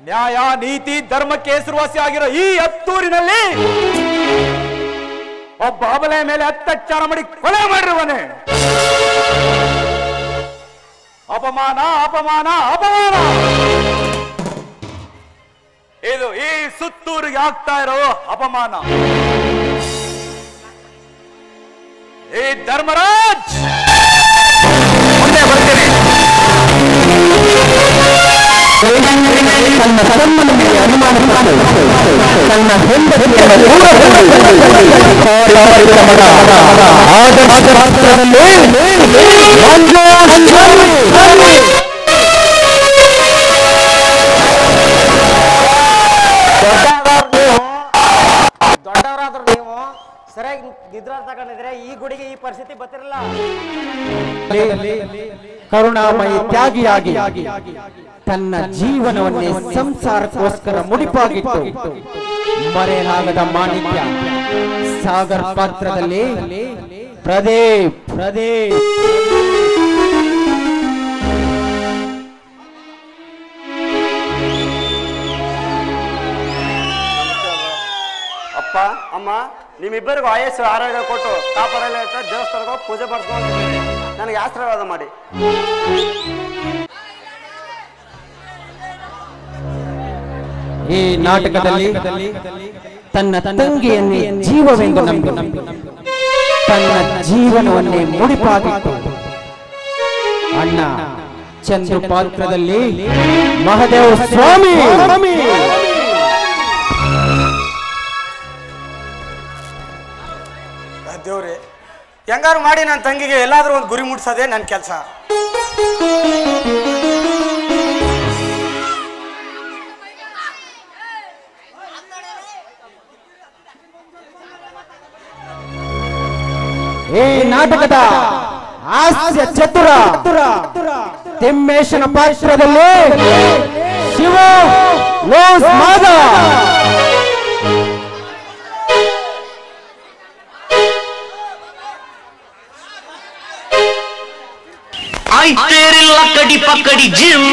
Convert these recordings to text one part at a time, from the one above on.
ನ್ಯಾಯ ನೀತಿ ಧರ್ಮಕ್ಕೆ ಹೆಸರುವಾಸಿ ಆಗಿರೋ ಈ ಹತ್ತೂರಿನಲ್ಲಿ ಒಬ್ಬ ಅಬಲೆ ಮೇಲೆ ಅತ್ಯಾಚಾರ ಮಾಡಿ ಕೊಲೆ ಮಾಡಿರುವನೆ. ಅಪಮಾನ ಅಪಮಾನ ಅಪಮಾನ. ಇದು ಈ ಸುತ್ತೂರಿಗೆ ಆಗ್ತಾ ಇರೋ ಅಪಮಾನ. ಈ ಧರ್ಮರಾಜ್ ಮುಂದೆ ಬರ್ತೀನಿ. ತನ್ನ ತಮ್ಮನ ಮೇಲೆ ಅನುಮಾನಪಟ್ಟು ತನ್ನ ಹೆಂಡತಿಯನ್ನು ದೊಡ್ಡವರಾದ್ರು ನೀವು ಸರಿಯಾಗಿ ನಿದ್ರಾ ತಗೊಂಡಿದ್ರೆ ಈ ಗುಡಿಗೆ ಈ ಪರಿಸ್ಥಿತಿ ಬರ್ತಿರಲ್ಲ. ಕರುಣಾಮಯಿ ತ್ಯಾಗಿಯಾಗಿ ತನ್ನ ಜೀವನವನ್ನೇ ಸಂಸಾರಕ್ಕೋಸ್ಕರ ಮುಡಿಪಾಗಿಟ್ಟು ಮರೆಯಲಾಗದ ಮಾಣಿಕ್ಯ ಸಾಗರ್ ಪಾತ್ರದಲ್ಲಿ ಪ್ರದೀಪ್ ಅಪ್ಪ ಅಮ್ಮ ನಿಮ್ಮಿಬ್ಬರಿಗೂ ಆಯಸ್ಸು ಆರೋಗ್ಯ ಕೊಟ್ಟು ಕಾಪಾಡಲ್ಲ ದೇವಸ್ಥಾನಕ್ಕೆ ಹೋಗಿ ಪೂಜೆ ಮಾಡಿಸ್ಕೊಂಡಿದ್ದೀನಿ. ನನಗೆ ಆಶೀರ್ವಾದ ಮಾಡಿ. ಈ ನಾಟಕದಲ್ಲಿ ತನ್ನ ತಂಗಿಯನ್ನೇ ಜೀವವೆಂದು ನಂಬಿ ತನ್ನ ಜೀವನವನ್ನೇ ಮುಡಿಪಾಗಿಟ್ಟು ಅಣ್ಣ ಚಂದ್ರ ಪಾತ್ರದಲ್ಲಿ ಮಹದೇವ ಸ್ವಾಮಿ. ದೇವ್ರೆ, ಹೆಂಗಾರು ಮಾಡಿ ನನ್ನ ತಂಗಿಗೆ ಎಲ್ಲಾದ್ರೂ ಒಂದು ಗುರಿ ಮುಟ್ಸೋದೇ ನನ್ನ ಕೆಲಸ. ಈ ನಾಟಕದ ಹಾಸ್ಯ ಚತುರ ತಿಮ್ಮೇಶನ ಪಾತ್ರದಲ್ಲಿ ಶಿವ ಲೋಸ್ ಮಾದ. ಆಯ್ತೇರಿಲ್ಲ ಕಡಿ ಪಕ್ಕಡಿ ಜಿಮ್ಮ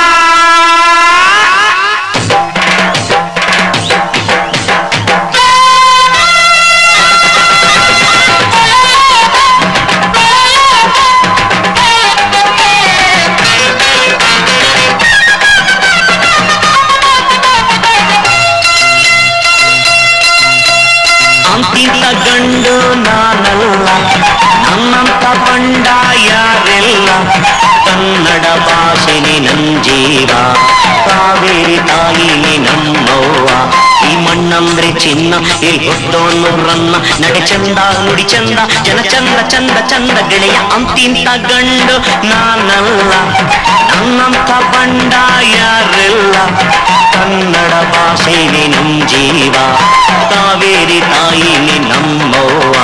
ಅಂತಿಂತ ಗಂಡು ನಾನಲ್ಲ, ನನ್ನಂತ ಬಂಡ ಯಾರೆಲ್ಲ. ಕನ್ನಡ ಭಾಷೆನಿ ನನ್ ಜೀವ, ಕಾವೇರಿ ತಾಯಿನಿ ನಮ್ಮವ್ವ. ಈ ಮಣ್ಣಂದ್ರೆ ಚಿನ್ನ, ಇಲ್ಲಿ ಹುಟ್ಟೋನು ರನ್ನ. ನಡೆ ಚಂದ ನುಡಿ ಚಂದ, ಜನ ಚಂದ ಚಂದ ಚಂದ ಗೆಳೆಯ. ಅಂತಿಂತ ಗಂಡು ನಾನಲ್ಲ, ನನ್ನಂತ ಬಂಡ ಯಾರೆಲ್ಲ. ಕನ್ನಡ ಭಾಷೆನಿ ನಮ್ ಜೀವ, ಕಾವೇರಿ ತಾಯಿನಿ ನಮ್ಮವ್ವ.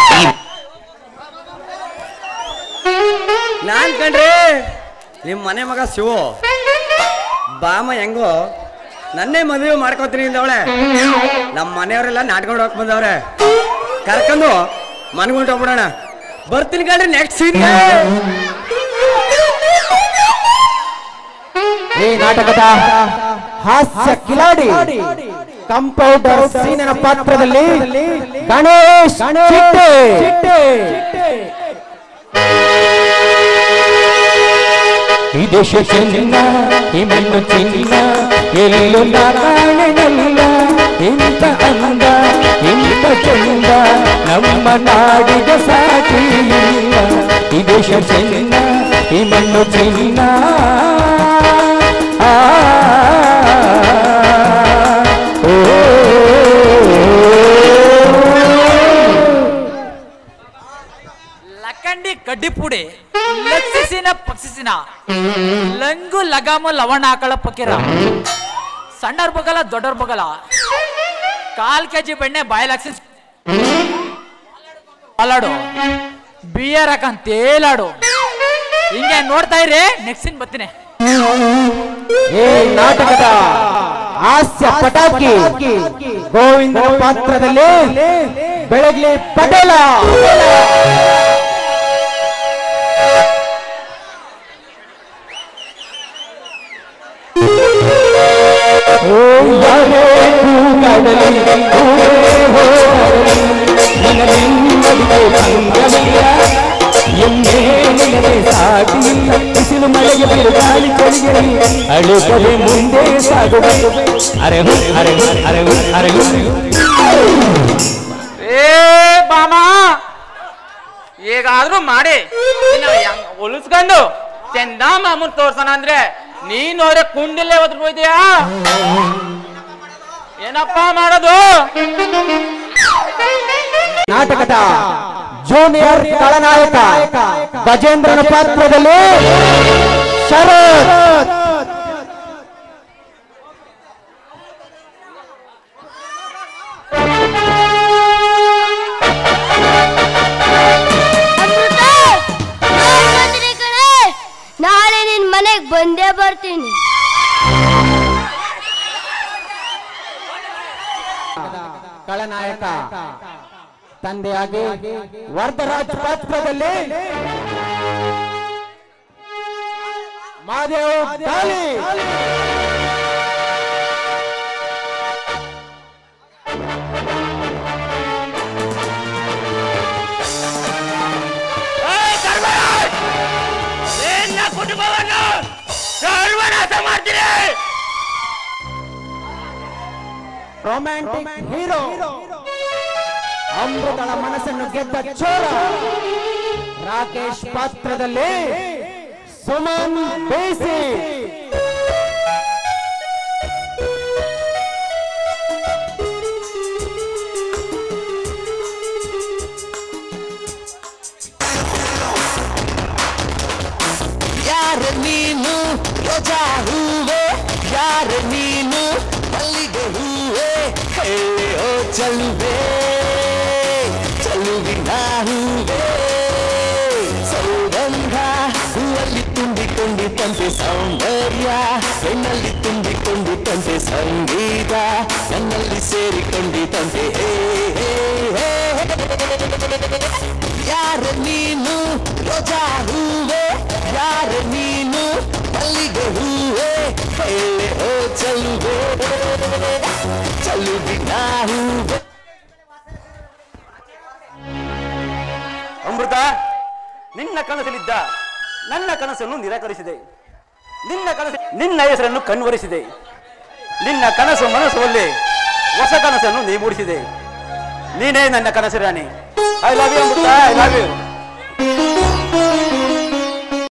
ನಾನ್ ಕಂಡ್ರಿ ನಿಮ್ಮ ಮನೆ ಮಗ ಶಿವು ಬಾಮ ಹೆಂಗೋ ನನ್ನೇ ಮದುವೆ ಮಾಡ್ಕೋತೀನಿ ಇಂದವಳೆ. ನಮ್ಮ ಮನೆಯವರೆಲ್ಲ ನಾಟ್ಕೊಂಡು ಹೋಗಿ ಬಂದವ್ರೆ. ಕರ್ಕೊಂಡು ಮನ್ಕೊಂಡು ಹೋಗ್ಬಿಡೋಣ. ಬರ್ತೀನಿ ಕಂಡ್ರಿ ನೆಕ್ಸ್ಟ್ ಸೀನ್. ಈ ನಾಟಕದ ಹಾಸ್ಯ ಕಿಲಾಡಿ ಕಂಪೌಂಡರ್ ಸೀನನ ಪಾತ್ರದಲ್ಲಿ ಗಣೇಶ್ ಚಿಟ್ಟೆ. ಈ ದೇಶ ಚಿನ್ನ, ಈ ಮಣ್ಣು ಚಿನ್ನ, ಎಲ್ಲೂ ಕಾಣೆನಲ್ಲ. ಇಂಥ ಅಂದ ಇಂಥ ಚಂದ ನಮ್ಮ ನಾಡಿದ ಸಾಟಿ ಇಲ್ಲ. ಈ ದೇಶ ಚಿನ್ನ, ಈ ಮಣ್ಣು ಚಿನ್ನ. ಲಕ್ಕಂಡಿ ಕಡ್ಡಿಪುಡಿ ಲಕ್ಷಿಸಿನ ಪಕ್ಷಿಸಿನ ಲಂಗು ಲಗಾಮ ಲವಣ ಹಾಕಳ ಪಕ್ಕಿರ. ಸಣ್ಣವ್ರ ಬಗಲ ದೊಡ್ಡವ್ರ ಬಗಲ 1/4 kg ಬೆಣ್ಣೆ ಬಾಯಲಾಕ್ಸಿ ಅಲಾಡು ಬಿಯರ್ ಹಾಕಂತ ತೇಲಾಡು. ಹಿಂಗೆ ನೋಡ್ತಾ ಇರಿ, ನೆಕ್ಸ್ಟ್ ಸೀನ್ ಬರ್ತೀನಿ. ಈ ನಾಟಕದ ಹಾಸ್ಯ ಪಟಾಕಿ ಗೋವಿಂದ ಪಾತ್ರದಲ್ಲಿ ಬೆಳಗ್ಲಿ ಪಟೇಲ. ಸಾಟಿ ಇಲ್ಲ ಬಿಸಿಲು ಮಳೆಗೆ ಬಿರುಗಾಳಿ ಚಳಿಗೆ ಅಳುತ್ತದೆ ಮುಂದೆ ಸಾಗುವ ಅರೆ ಅರೆ ಅರೆ ಅರೆ ಏ ಬಾಮ ಹೇಗಾದ್ರೂ ಮಾಡಿ ಉಳಿಸ್ಕೊಂಡು ಚಂದ ಮಾಮೂನ್ ತೋರ್ಸೋಣ ಅಂದ್ರೆ ನೀನ್ ಅವ್ರೆ ಕುಂಡಿಲ್ಲೇ ಒದ್ರು ಹೋಯ್ತೀಯಾ ಏನಪ್ಪಾ ಮಾಡೋದು ನಾಟಕದ ಜೂನಿಯರ್ ಖಳನಾಯಕ ಗಜೇಂದ್ರನ ಪಾತ್ರದಲ್ಲಿ ಶರತ್ ನಾಳೆ ನಿನ್ ಮನೆಗ್ ಬಂದೇ ಬರ್ತೀನಿ ಖಳನಾಯಕ ತಂದೆಯಾಗಿ ವರದರಾಜ್ ಪಾತ್ರದಲ್ಲಿ ಮಾದೇವ್ ದಾಳಿ ಕುಟುಂಬವನ್ನು ಸರ್ವನಾಶ ಮಾಡ್ತೀನಿ ರೊಮ್ಯಾಂಟಿಕ್ ಹೀರೋ ಅಮೃತಳ ಮನಸ್ಸನ್ನು ಗೆದ್ದ ಚೋರ ರಾಕೇಶ್ ಪಾತ್ರದಲ್ಲಿ ಸುಮನ್ ಬೇಸಿ ಯಾರ ನೀನು ರೋಜಾ ಹೂವೆ ಯಾರ ನೀನು ಮಲ್ಲಿಗೆ ಹೂವೆ ಹೇಳಿ ಓ ಚಲುವೆ ಚಲುವಿನ ಹೂವೆ ಸೌಗಂಧ ಹೂವಲ್ಲಿ ತುಂಬಿಕೊಂಡಿತಂತೆ ಸೌಂದರ್ಯ ಹೆಣ್ಣಲ್ಲಿ ತುಂಬಿಕೊಂಡಿತಂತೆ ಸಂಗೀತ ನನ್ನಲ್ಲಿ ಸೇರಿಕೊಂಡಿತಂತೆ ಹೇ ಹೇ ಹೇ ಯಾರ ನೀನು ರೋಜಾ ಹೂವೆ ಯಾರ ನೀನು ಮಲ್ಲಿಗೆ ಹೂವೆ ಹೇಳೆ ಓ ಚಲುವೆ ಚಲುವಿನ ಹೂವೆ ಅಮೃತ ನಿನ್ನ ಕನಸಲ್ಲಿದ್ದ ನನ್ನ ಕನಸನ್ನು ನಿರಾಕರಿಸಿದೆ ನಿನ್ನ ಹೆಸರನ್ನು ಕಣ್ವರಿಸಿದೆ ನಿನ್ನ ಕನಸು ಮನಸ್ಸಲ್ಲಿ ಹೊಸ ಕನಸನ್ನು ನೀ ಮೂಡಿಸಿದೆ ನೀನೇ ನನ್ನ ಕನಸು ರಾಣಿ I love you Amrutha I love you